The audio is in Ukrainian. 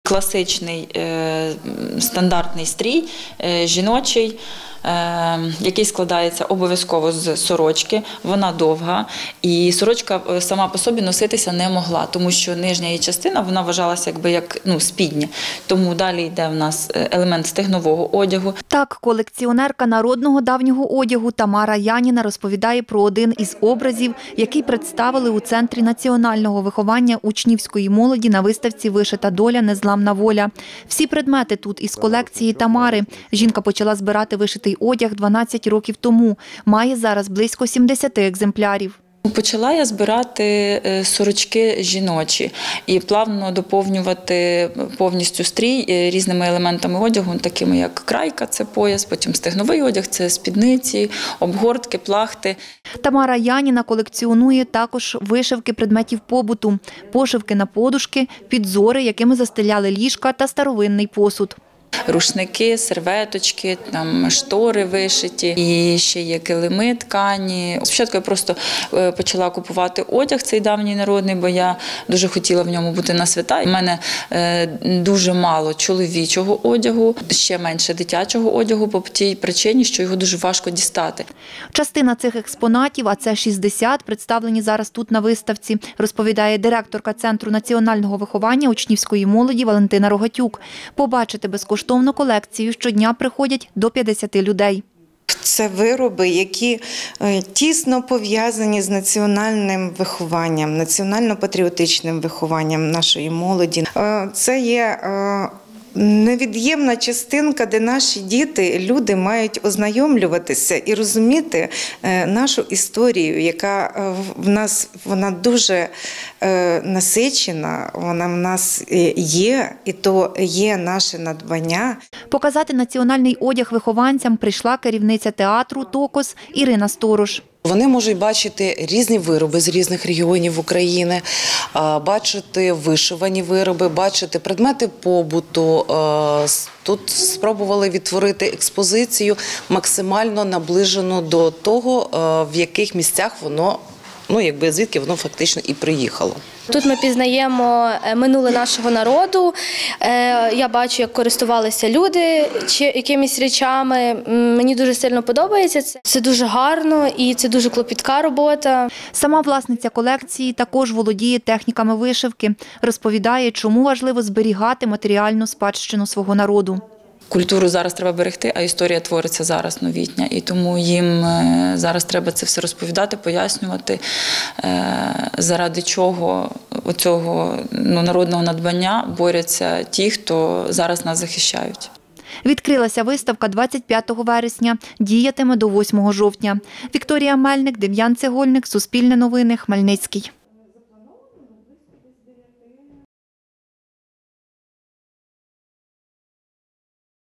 Класичний стандартний стрій жіночий, який складається обов'язково з сорочки, вона довга, і сорочка сама по собі носитися не могла, тому що нижня її частина вона вважалася як спідня. Тому далі йде в нас елемент стегнового одягу. Так, колекціонерка народного давнього одягу Тамара Яніна розповідає про один із образів, який представили у Центрі національного виховання учнівської молоді на виставці «Вишита доля. Незламна воля». Всі предмети тут із колекції Тамари. Жінка почала збирати вишитий одяг 12 років тому. Має зараз близько 70 екземплярів. Почала я збирати сорочки жіночі і плавно доповнювати повністю стрій різними елементами одягу, такими як крайка – це пояс, потім стегновий одяг – це спідниці, обгортки, плахти. Тамара Яніна колекціонує також вишивки предметів побуту, пошивки на подушки, підзори, якими застеляли ліжка та старовинний посуд. Рушники, серветочки, штори вишиті, і ще є килими ткані. Спочатку я просто почала купувати одяг, цей давній народний, бо я дуже хотіла в ньому бути на свята. У мене дуже мало чоловічого одягу, ще менше дитячого одягу по тій причині, що його дуже важко дістати. Частина цих експонатів, а це 60, представлені зараз тут на виставці, розповідає директорка Центру національного виховання учнівської молоді Валентина Рогатюк. Побачити безкоштовну колекцію щодня приходять до 50 людей. Це вироби, які тісно пов'язані з національним вихованням, національно-патріотичним вихованням нашої молоді. Це є невід'ємна частинка, де наші діти, люди мають ознайомлюватися і розуміти нашу історію, яка в нас, вона дуже насичена, вона в нас є, і то є наше надбання. Показати національний одяг вихованцям прийшла керівниця театру «Токос» Ірина Сторож. Вони можуть бачити різні вироби з різних регіонів України, бачити вишивані вироби, бачити предмети побуту. Тут спробували відтворити експозицію максимально наближену до того, в яких місцях воно, звідки воно фактично і приїхало. Тут ми пізнаємо минуле нашого народу, я бачу, як користувалися люди якимись речами. Мені дуже сильно подобається це. Це дуже гарно і це дуже клопітка робота. Сама власниця колекції також володіє техніками вишивки. Розповідає, чому важливо зберігати матеріальну спадщину свого народу. Культуру зараз треба берегти, а історія твориться зараз новітня. І тому їм зараз треба це все розповідати, пояснювати, заради чого оцього народного надбання борються ті, хто зараз нас захищають. Відкрилася виставка 25 вересня, діятиме до 8 жовтня. Вікторія Мельник, Дем'ян Цегольник, Суспільне новини, Хмельницький.